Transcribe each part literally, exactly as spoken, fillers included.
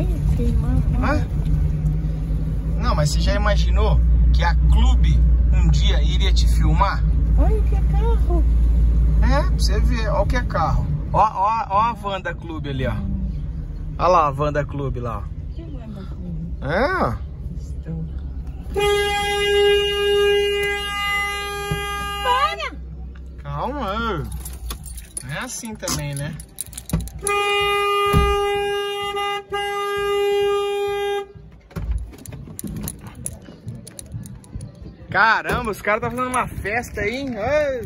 Olha, queimando. Hã? Não, mas você já imaginou que a Clube um dia iria te filmar? Olha o que é carro. É, pra você ver, olha o que é carro. Ó, ó, ó a van da Clube ali, ó. Olha lá a van da Clube lá, ó. Que van da Clube? É, ó. Para! Calma. Não é assim também, né? Caramba, os caras estão fazendo uma festa aí, hein?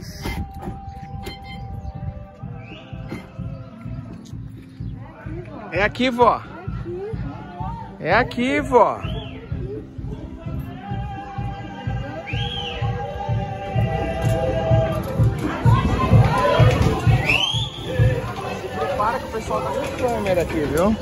É aqui, vó. É aqui, vó. Se prepara que o pessoal tá com câmera aqui, viu?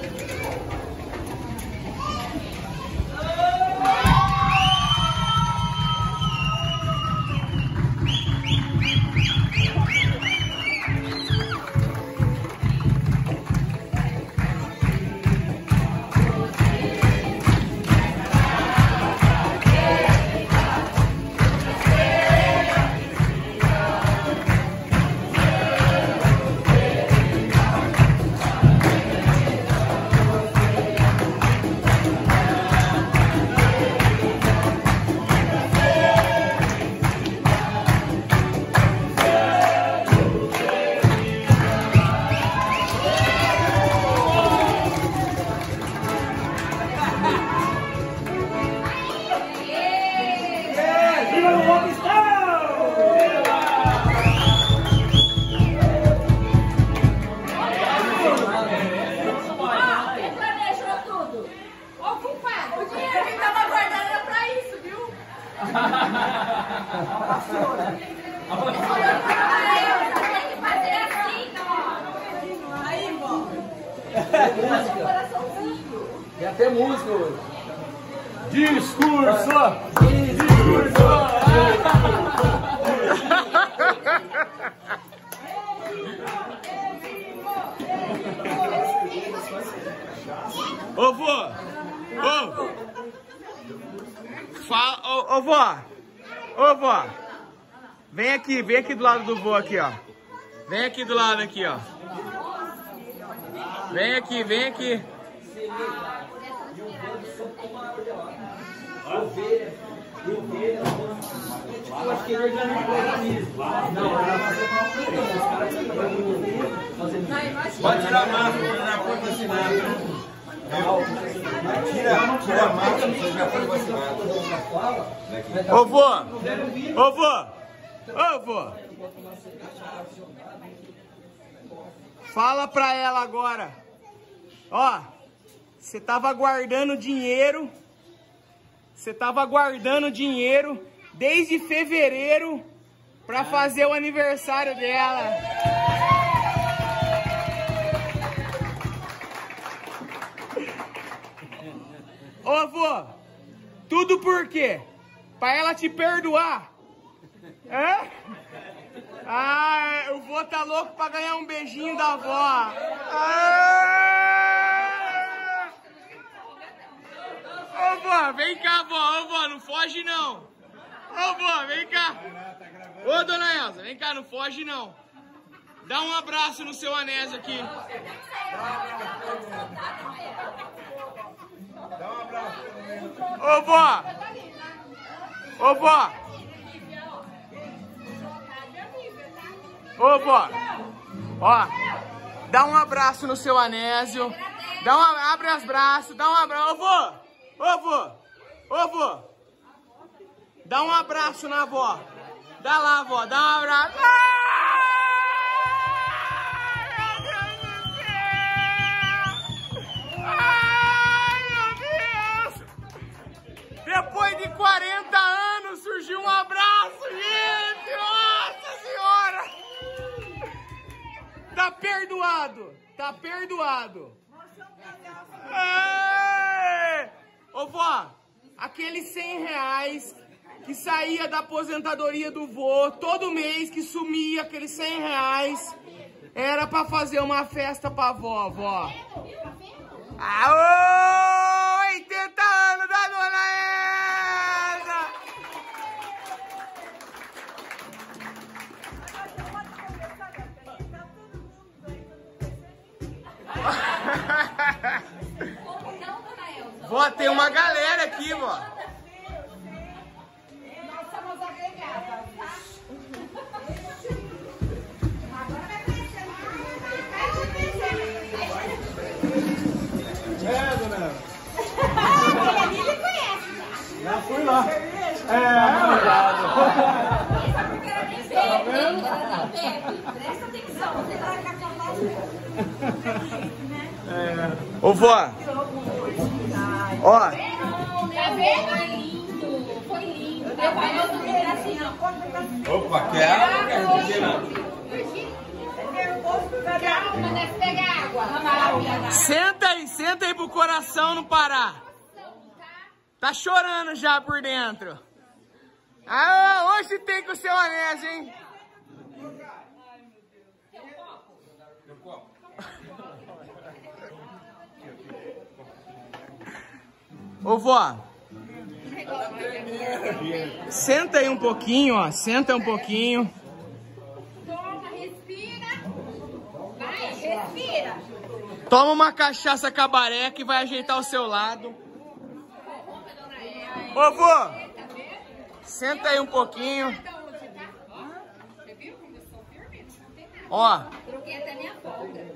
Tem até música hoje. Discurso! Discurso! Ô, vô! Ô! Fala, ô, ô, vó! Ô, vó! Vem aqui, vem aqui do lado do vô aqui, ó. Vem aqui do lado aqui, ó. Vem aqui, vem aqui. Ovelha, ovelha, eu acho que ele organiza. Não, ela vai fazer uma pode tirar a máscara, já foi vacinado. Tira, tira a máscara, você já foi vacinado. Ô, vô! Ô, vô! Ô, vô! Fala pra ela agora. Ó, você tava guardando dinheiro. Você tava guardando dinheiro desde fevereiro pra fazer o aniversário dela. Ô, vô, tudo por quê? Pra ela te perdoar. Hã? Ah, o vô tá louco pra ganhar um beijinho da avó. Ah! Ô, vó, vem cá, vó. Ô, vó, não foge, não. Ô, vó, vem cá. Ô, dona Elza, vem cá, não foge, não. Dá um abraço no seu Anésio aqui. Ô, vó. Ô, vó. Ô, vó. Ó, dá um abraço no seu Anésio. Dá um, abre os braços, dá um abraço. Ô, vô. Ô, vô! Ô, vô! Dá um abraço na avó. Dá lá, vó. Dá um abraço. Ai, meu Deus do céu! Ai, meu Deus! Depois de quarenta anos surgiu um abraço, gente! Nossa Senhora! Tá perdoado. Tá perdoado. Ai! Ô, vó, aqueles cem reais que saía da aposentadoria do vô, todo mês que sumia aqueles cem reais, era pra fazer uma festa pra vó, vó. Aô! Vó, tem uma galera aqui, vó. Nós somos agregadas, tá? Agora vai conhecer. É, dona. Aquele ali ele conhece. Já fui lá. É, Presta atenção, você vai ficar com Ô, vó. Ó. Tá vendo? Foi lindo, foi lindo. Meu pai não quer assim, não. Opa, quero. Calma, deve pegar água. Senta aí, senta aí pro coração não parar. Tá chorando já por dentro. Ah, hoje tem com o seu Anésio, hein? Ô, vó. Senta aí um pouquinho, ó. Senta um pouquinho. Toma, respira. Vai, respira. Toma uma cachaça cabaré que vai ajeitar o seu lado. Ô, vô. Senta aí um pouquinho. Ó. Troquei até minha folga.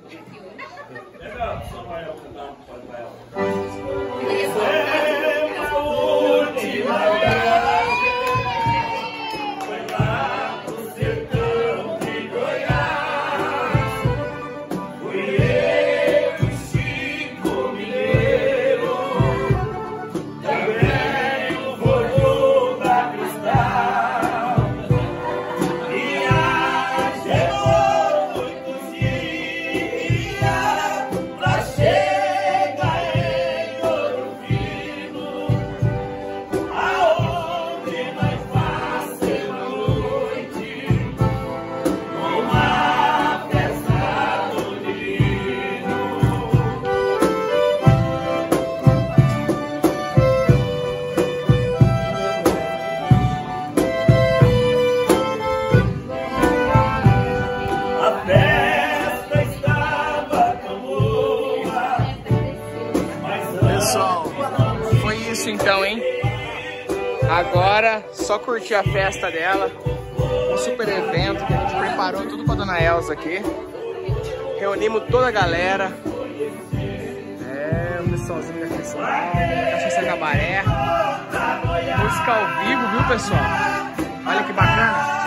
Pessoal, foi isso então, hein? Agora, só curtir a festa dela. Um super evento que a gente preparou tudo pra Dona Elza aqui. Reunimos toda a galera. É, o pessoalzinho da Cristal, Cachaça Cabaré. Música ao vivo, viu, pessoal? Olha que bacana.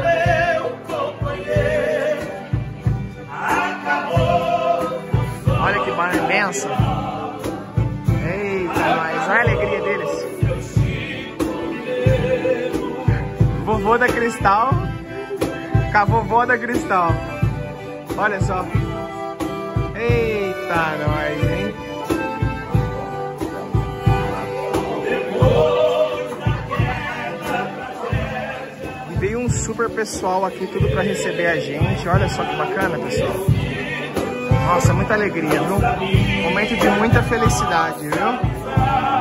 Olha que barra imensa. Eita, mas olha a alegria deles. Vovô da Cristal com a vovó da Cristal. Olha só. Eita, nós, hein? E veio um super pessoal aqui, tudo pra receber a gente. Olha só que bacana, pessoal. Nossa, muita alegria, viu? Momento de muita felicidade, viu?